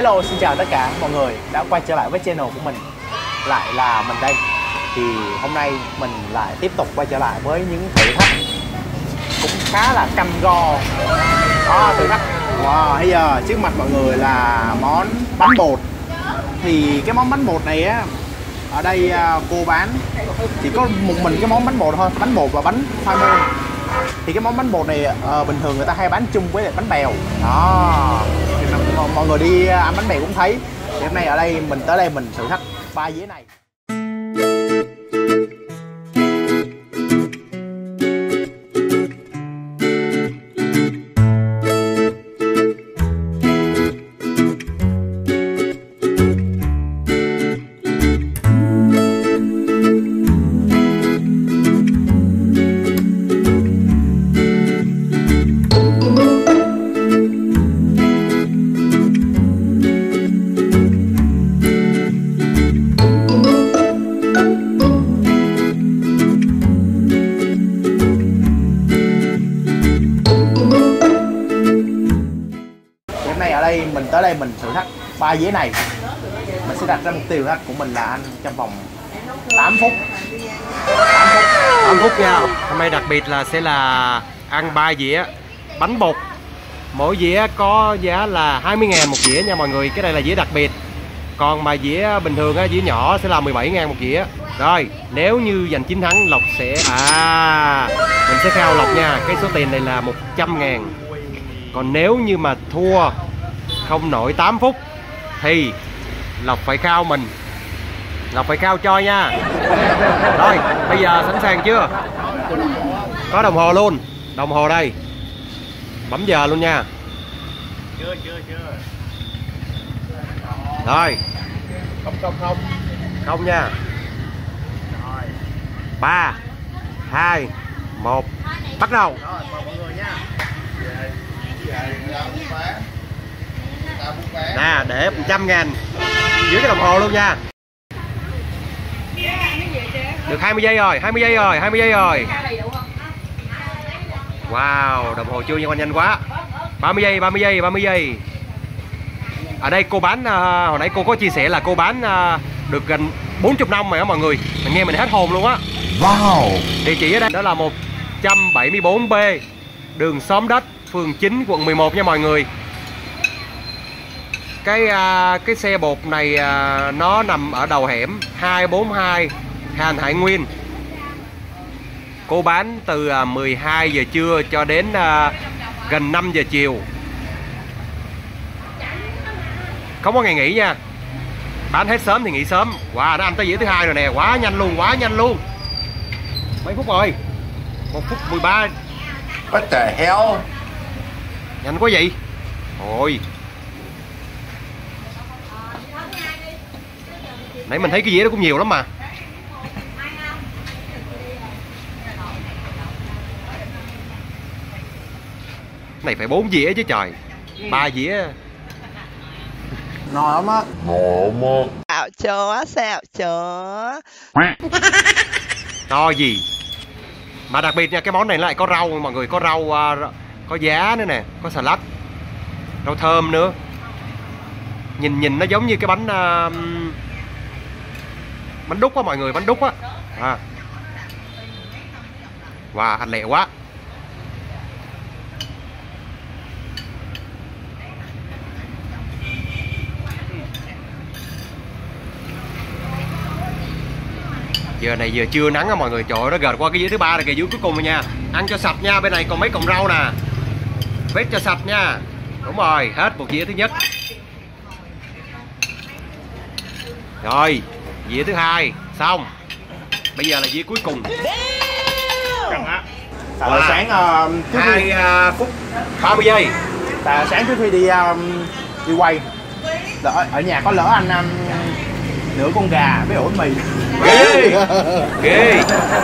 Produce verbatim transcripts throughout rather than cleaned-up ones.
Hello, xin chào tất cả mọi người đã quay trở lại với channel của mình. Lại là mình đây. Thì hôm nay mình lại tiếp tục quay trở lại với những thử thách cũng khá là cam go. Đó, thử thách. Wow, bây giờ trước mặt mọi người là món bánh bột. Thì cái món bánh bột này á, ở đây cô bán chỉ có một mình cái món bánh bột thôi, bánh bột và bánh khoai môn. Thì cái món bánh bột này uh, bình thường người ta hay bán chung với lại bánh bèo. Đó, thì mọi người đi ăn bánh bèo cũng thấy. Thì hôm nay ở đây mình tới đây mình thử thách ba dĩa này. Mình tới đây mình thử thách ba dĩa này. Mình sẽ đặt ra mục tiêu thử thách của mình là ăn trong vòng tám phút. tám phút nha. Hôm nay đặc biệt là sẽ là ăn ba dĩa bánh bột. Mỗi dĩa có giá là hai mươi ngàn một dĩa nha mọi người. Cái này là dĩa đặc biệt. Còn mà dĩa bình thường á, dĩa nhỏ sẽ là mười bảy ngàn một dĩa. Rồi, nếu như giành chiến thắng Lộc sẽ à mình sẽ khao Lộc nha. Cái số tiền này là một trăm ngàn. Còn nếu như mà thua không nổi tám phút thì Lộc phải khao mình. Lộc phải khao cho nha. Rồi, bây giờ sẵn sàng chưa? Có đồng hồ luôn. Đồng hồ đây. Bấm giờ luôn nha. Chưa, chưa, chưa. Rồi. Không, không, không. Không nha. Rồi. ba, hai, một. Bắt đầu. Rồi, mời mọi người nha. Nè, để một trăm ngàn dưới cái đồng hồ luôn nha. Được hai mươi giây rồi, hai mươi giây rồi, hai mươi giây rồi. Wow, đồng hồ chưa nhanh nhanh quá. ba mươi giây, ba mươi giây, ba mươi giây. Ở đây cô bán, uh, hồi nãy cô có chia sẻ là cô bán uh, được gần bốn mươi năm rồi đó mọi người. Mình nghe mình hết hồn luôn á. Wow. Địa chỉ ở đây đó là một trăm bảy mươi bốn B, đường Xóm Đất, phường chín, quận mười một nha mọi người. Cái cái xe bột này nó nằm ở đầu hẻm hai bốn hai Hàn Hải Nguyên. Cô bán từ mười hai giờ trưa cho đến gần năm giờ chiều. Không có ngày nghỉ nha. Bán hết sớm thì nghỉ sớm. Wow, nó ăn tới dĩa thứ hai rồi nè, quá nhanh luôn, quá nhanh luôn. Mấy phút rồi? một phút mười ba. What the hell? Nhanh quá vậy. Ôi. Nãy mình thấy cái dĩa đó cũng nhiều lắm mà. Này phải bốn dĩa chứ trời. Ba dĩa. Ngon lắm á. Ngon lắm á. Xạo chó, xạo chó. To gì. Mà đặc biệt nha, cái món này lại có rau mọi người. Có rau, có giá nữa nè. Có xà lách. Rau thơm nữa. Nhìn nhìn nó giống như cái bánh uh, bánh đúc á mọi người, bánh đúc á. À. Wow, anh lẹ quá. Giờ này giờ trưa nắng á mọi người. Trời ơi, nó gợt qua cái dĩa thứ ba là kìa, dưới cuối cùng rồi nha. Ăn cho sạch nha, bên này còn mấy cọng rau nè. Vết cho sạch nha. Đúng rồi, hết một dĩa thứ nhất. Rồi, dĩa thứ hai xong. Bây giờ là dĩa cuối cùng. Tại wow. Sáng uh, trước hai khi... uh, phút ba mươi giây. Tại sáng trước khi đi uh, đi quay lỡ, ở nhà có lỡ anh um, nửa con gà với ổ mì. Ghê. Ghê.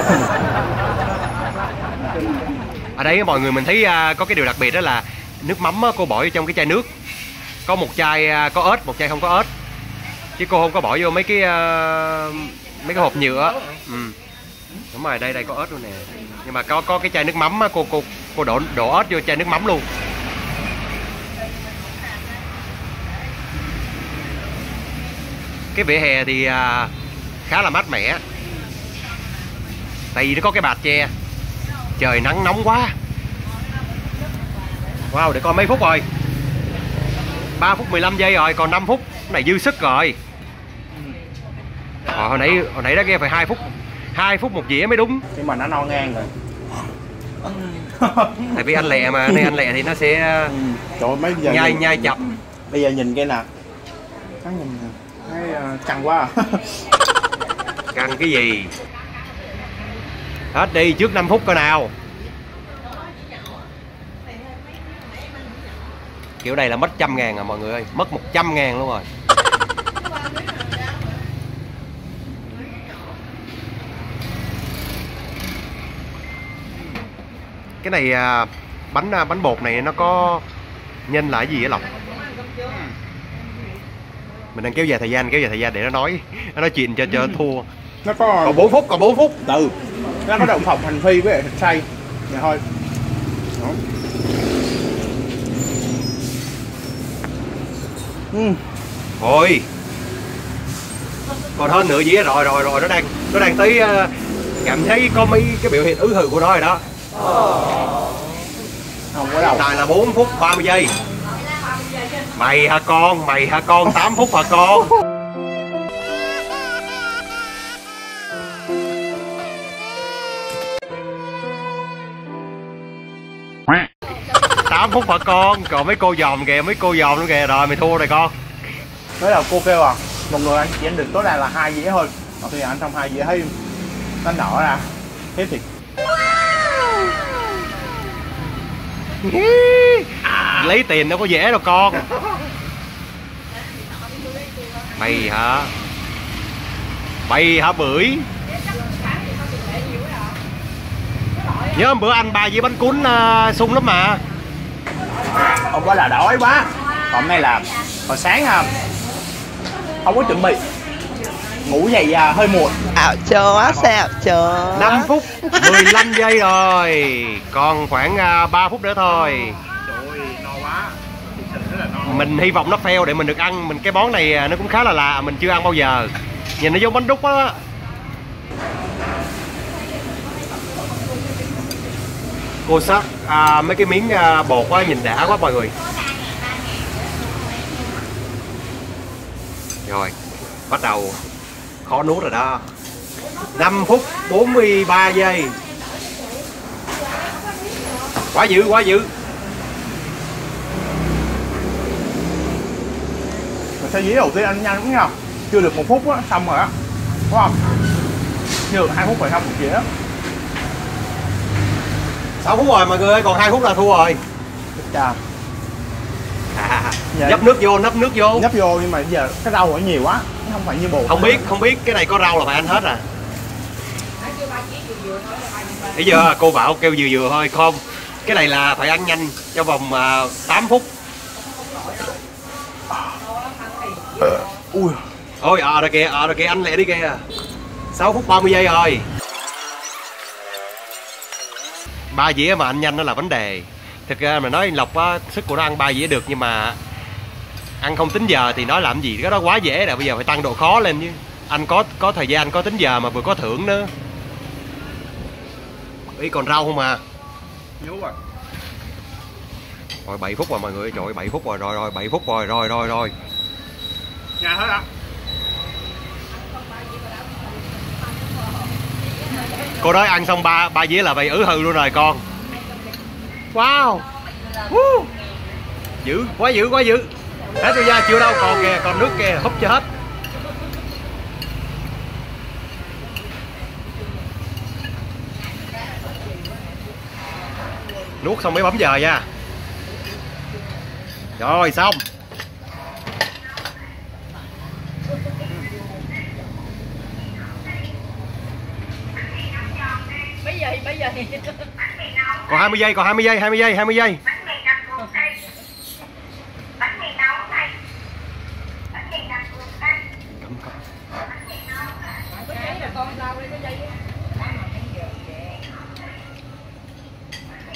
Ở đây mọi người mình thấy uh, có cái điều đặc biệt đó là nước mắm uh, cô bỏ vô trong cái chai nước. Có một chai uh, có ớt, một chai không có ớt. Chứ cô không có bỏ vô mấy cái uh, mấy cái hộp nhựa. Ừ. Đúng rồi, đây đây có ớt luôn nè. Nhưng mà có có cái chai nước mắm á, cô cô cô đổ đổ ớt vô chai nước mắm luôn. Cái vỉa hè thì à, khá là mát mẻ, tại vì nó có cái bạt che. Trời nắng nóng quá. Wow, để coi mấy phút rồi. Ba phút mười lăm giây rồi, còn năm phút. Cái này dư sức rồi. Ờ, hồi nãy hồi nãy đã nghe phải hai phút. Hai phút một dĩa mới đúng. Nhưng mà nó no ngang rồi. Tại vì anh lẹ mà, nên anh lẹ thì nó sẽ Ừ. Trời ơi, mấy giờ nhai nhìn, nhai chậm. Bây giờ nhìn cái nè. Thấy nhìn nè. Thấy uh, căng quá à. Căng cái gì? Hết đi, trước năm phút coi nào. Kiểu này là mất trăm ngàn à mọi người ơi. Mất một trăm ngàn luôn rồi. Cái này à, bánh à, bánh bột này nó có nhân là cái gì vậy Lộc? Mình đang kéo dài thời gian, kéo dài thời gian để nó nói. Nó nói chuyện cho cho thua. Nó có Còn bốn phút, còn bốn phút. từ nó có động phòng hành phi với thịt xay vậy thôi. Đó. Ừ. Thôi. Còn hơn nửa dĩa rồi rồi rồi nó đang nó đang tới uh, cảm thấy có mấy cái biểu hiện ứ hừ của nó rồi đó. Không có đâu. Tại là bốn phút ba mươi giây. Mày hả con, mày hả con, tám phút hả con. tám phút hả con, còn mấy cô dòm kìa, mấy cô dòm luôn kìa, rồi mày thua rồi con. Mới đầu cô kêu à, một người anh chỉ ăn được tối đa là hai dĩa thôi. Mà khi anh xong hai dĩa thấy nó nở ra, thế thì Lấy tiền đâu có dễ đâu con. Mày hả? Mày hả bưởi? Nhớ hôm bữa ăn ba dĩa bánh cuốn uh, sung lắm mà. hôm đó là đói quá. Còn hôm nay là hồi sáng ha, không có chuẩn bị, ngủ dậy à, hơi muộn. Ảo chó, xe ảo chó. Năm phút mười lăm giây rồi. Còn khoảng uh, ba phút nữa thôi. Trời ơi, no quá. Thực sự rất là no. Mình hy vọng nó fail để mình được ăn. Mình cái món này nó cũng khá là lạ, mình chưa ăn bao giờ. Nhìn nó giống bánh đúc á. Cô sắc à, mấy cái miếng à, bột quá, nhìn đã quá mọi người. Rồi, bắt đầu khó nuốt rồi đó. Năm phút bốn mươi ba giây. Quá dữ, quá dữ. Mà sao dĩa đầu tiên anh nhanh đúng không? Chưa được một phút á, xong rồi á, đúng không? Chưa được hai phút rồi xong một dĩa. Sáu phút rồi mọi người ơi, còn hai phút là thua rồi. Chà. À, Dạ. nhấp nước vô, nấp nước vô. Nhấp vô nhưng mà giờ cái rau ở nhiều quá, nó không phải như bột. Không biết, không biết cái này có rau là phải ăn hết à. Bây giờ cô bảo kêu vừa vừa thôi, không. Cái này là phải ăn nhanh trong vòng uh, tám phút. Ui. Ôi à rồi kìa, à rồi kìa, anh lẹ đi kìa. sáu phút ba mươi giây rồi. Ba dĩa mà ăn nhanh nó là vấn đề. Thực ra mà nói Lộc á, sức của nó ăn ba dĩa được, nhưng mà ăn không tính giờ thì nói làm gì, cái đó quá dễ rồi. Bây giờ phải tăng độ khó lên chứ. Anh có có thời gian, có tính giờ mà vừa có thưởng nữa. Ý còn rau không à. Nhú rồi. Rồi bảy phút rồi mọi người, trời ơi bảy phút rồi, rồi rồi bảy phút rồi, rồi rồi rồi. Nhà hết ạ. Cô nói ăn xong ba ba dĩa là vậy ứ hừ luôn rồi con. Wow. Woo. Dữ, quá dữ, quá dữ. Hết tôi ra chưa đâu, còn kìa, còn nước kìa, húp cho hết. Nuốt xong mới bấm giờ nha. Rồi xong. Mấy giây, mấy giây. Còn hai mươi giây, còn hai mươi giây, hai mươi giây, hai mươi giây.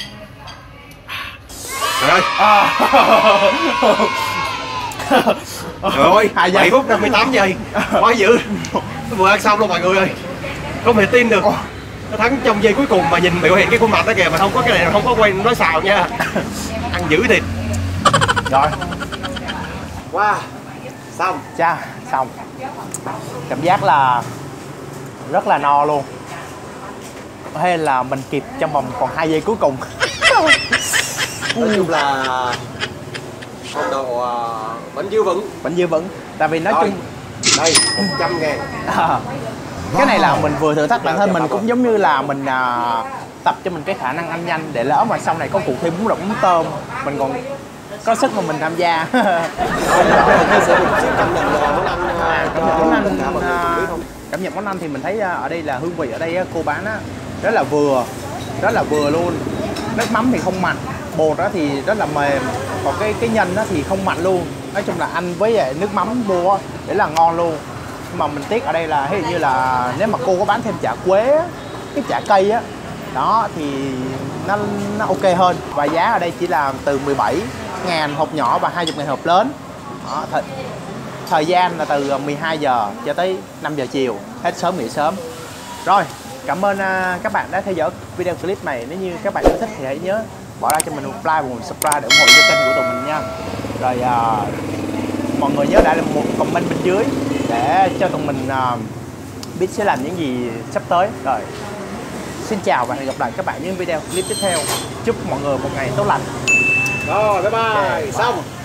Trời ơi. À. Rồi, hai giây bảy phút năm mươi tám giây. Quá dữ. Vừa ăn xong luôn mọi người ơi. Không thể tin được. Nó thắng trong giây cuối cùng mà nhìn biểu hiện cái khuôn mặt đó kìa, mà không có cái này, không có quay nói xào nha. Ăn dữ thịt. Rồi. Wow. Xong. Cha, xong. Cảm giác là rất là no luôn. Hay là mình kịp trong vòng còn hai giây cuối cùng. Nói chung là phong độ uh, vẫn dư vững. Vẫn dư vững. Tại vì nói Rồi. chung Đây, một trăm ngàn. à, cái này là mình vừa thử thách bản thân mình, cũng giống như là mình à, tập cho mình cái khả năng ăn nhanh, để lỡ mà sau này có cuộc thi bún đậu bún tôm mình còn có sức mà mình tham gia. Cảm nhận là món ăn, À, cảm nhận món ăn, tất cả mọi người cùng biết không? cảm nhận món ăn thì mình thấy à, ở đây là hương vị ở đây á, cô bán á rất là vừa, rất là vừa luôn. Nước mắm thì không mặn, bột đó thì rất là mềm, còn cái cái nhân đó thì không mặn luôn. Nói chung là ăn với lại nước mắm vô á để là ngon luôn. Nhưng mà mình tiếc ở đây là ví dụ như là nếu mà cô có bán thêm chả quế á, cái chả cây á đó thì nó nó ok hơn. Và giá ở đây chỉ là từ mười bảy ngàn hộp nhỏ và hai mươi ngàn hộp lớn đó. Th thời gian là từ mười hai giờ cho tới năm giờ chiều, hết sớm nghỉ sớm. Rồi, cảm ơn uh, các bạn đã theo dõi video clip này. Nếu như các bạn có thích thì hãy nhớ bỏ ra cho mình một like và một subscribe để ủng hộ cho kênh của tụi mình nha. Rồi uh, mọi người nhớ để lại một comment bên dưới để cho tụi mình uh, biết sẽ làm những gì sắp tới. Rồi, xin chào và hẹn gặp lại các bạn những video clip tiếp theo. Chúc mọi người một ngày tốt lành. Rồi, bye bye. Okay, Xong.